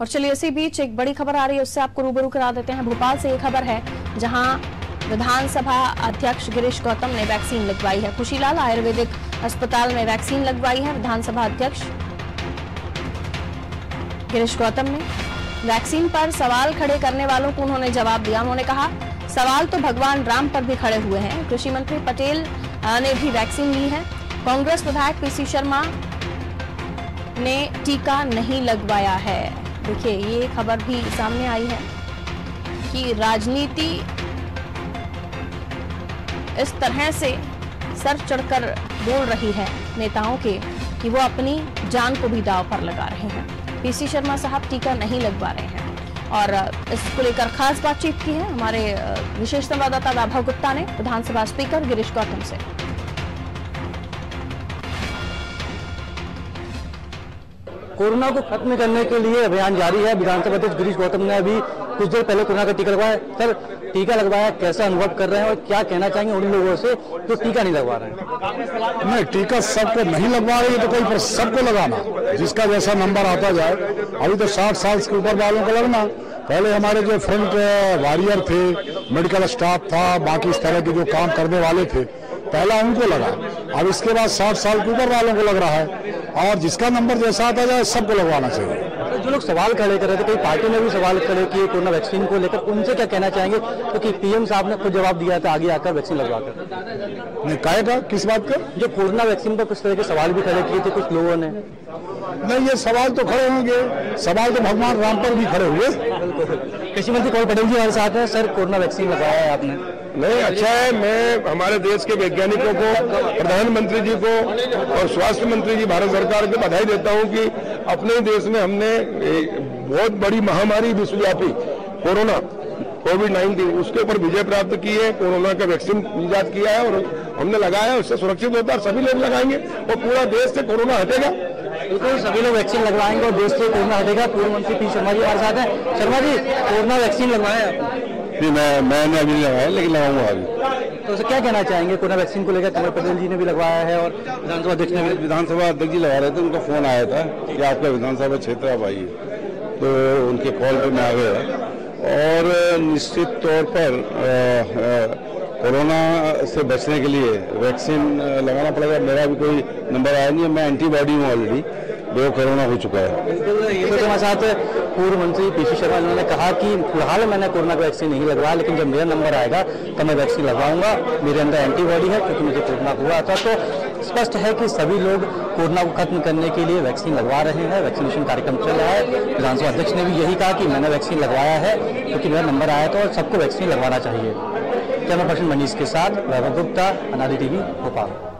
और चलिए इसी बीच एक बड़ी खबर आ रही है, उससे आपको रूबरू करा देते हैं। भोपाल से ये खबर है, जहां विधानसभा अध्यक्ष गिरीश गौतम ने वैक्सीन लगवाई है। खुशीलाल आयुर्वेदिक अस्पताल में वैक्सीन लगवाई है विधानसभा अध्यक्ष गिरीश गौतम ने। वैक्सीन पर सवाल खड़े करने वालों को उन्होंने जवाब दिया। उन्होंने कहा, सवाल तो भगवान राम पर भी खड़े हुए हैं। कृषि मंत्री पटेल ने भी वैक्सीन ली है। कांग्रेस विधायक पीसी शर्मा ने टीका नहीं लगवाया है। देखिए, ये खबर भी सामने आई है कि राजनीति इस तरह से सर चढ़कर बोल रही है नेताओं के कि वो अपनी जान को भी दांव पर लगा रहे हैं। पीसी शर्मा साहब टीका नहीं लगवा रहे हैं और इसको लेकर खास बातचीत की है हमारे विशेष संवाददाता वैभव गुप्ता ने विधानसभा स्पीकर गिरीश गौतम से। कोरोना को खत्म करने के लिए अभियान जारी है। विधानसभा अध्यक्ष गिरीश गौतम ने अभी कुछ देर पहले कोरोना का टीका लगवाया। सर, टीका लगवाया, कैसा अनुभव कर रहे हैं और क्या कहना चाहेंगे उन लोगों से जो टीका नहीं लगवा रहे हैं? नहीं, टीका सबको नहीं लगवा रही है तो कोई, पर सबको लगाना, जिसका जैसा नंबर आता जाए। अभी तो 60 साल के ऊपर वालों को लगना। पहले हमारे जो फ्रंट वॉरियर थे, मेडिकल स्टाफ था, बाकी इस तरह के जो काम करने वाले थे, पहला उनको लगा। अब इसके बाद 60 साल के ऊपर वालों को लग रहा है और जिसका नंबर जैसा आता जाए सबको लगवाना चाहिए। जो लोग सवाल खड़े कर रहे थे, कई पार्टी ने भी सवाल खड़े किए कोरोना वैक्सीन को लेकर, उनसे क्या कहना चाहेंगे? क्योंकि पीएम साहब ने खुद जवाब दिया था आगे आकर वैक्सीन लगवाकर। नहीं, कहेगा किस बात का? जो कोरोना वैक्सीन पर कुछ तरह के सवाल भी खड़े किए थे कुछ लोगों ने। नहीं, ये सवाल तो खड़े होंगे, सवाल तो भगवान राम पर भी खड़े हुए। कृषि मंत्री कौल पटेल जी हमारे साथ हैं। सर, कोरोना वैक्सीन लगाया है आपने? नहीं, अच्छा है। मैं हमारे देश के वैज्ञानिकों को, प्रधानमंत्री जी को और स्वास्थ्य मंत्री जी भारत सरकार को बधाई देता हूं कि अपने देश में हमने बहुत बड़ी महामारी विश्वव्यापी कोरोना कोविड-19 उसके ऊपर विजय प्राप्त की है। कोरोना का वैक्सीन इजाद किया है और हमने लगाया है, उससे सुरक्षित होता है। सभी लोग लगाएंगे और पूरा देश से कोरोना हटेगा। बिल्कुल, सभी लोग वैक्सीन लगवाएंगे और देश से कोरोना हटेगा। पूर्व मंत्री पी शर्मा जी हमारे साथ हैं। शर्मा जी, कोरोना वैक्सीन लगवाया है? मैंने अभी लगाया, लेकिन लगाऊंगा अभी। तो उसे क्या कहना चाहेंगे कोरोना वैक्सीन को लेकर? कमल पटेल जी ने भी लगवाया है और विधानसभा अध्यक्ष ने भी। विधानसभा अध्यक्ष जी लगा रहे थे, उनका फोन आया था कि आपका विधानसभा क्षेत्र आप आइए, तो उनके कॉल पे मैं आ गया। और निश्चित तौर पर कोरोना से बचने के लिए वैक्सीन लगाना पड़ेगा। मेरा भी कोई नंबर आया नहीं है, मैं एंटीबॉडी हूँ ऑलरेडी, जो कोरोना हो चुका है। बिल्कुल, ये तो हमारे साथ पूर्व मंत्री पीसी शर्मा ने कहा कि फिलहाल मैंने कोरोना का वैक्सीन नहीं लगवाया, लेकिन जब मेरा नंबर आएगा तो मैं वैक्सीन लगवाऊंगा। मेरे अंदर एंटीबॉडी है क्योंकि मुझे कोरोना हुआ था। तो स्पष्ट है कि सभी लोग कोरोना को खत्म करने के लिए वैक्सीन लगवा रहे हैं। वैक्सीनेशन कार्यक्रम चल रहा है। विधानसभा अध्यक्ष ने भी यही कहा कि मैंने वैक्सीन लगवाया है क्योंकि मेरा नंबर आया था और सबको वैक्सीन लगवाना चाहिए। कैमरा पर्सन मनीष के साथ वैभव गुप्ता, अनादि टीवी, भोपाल।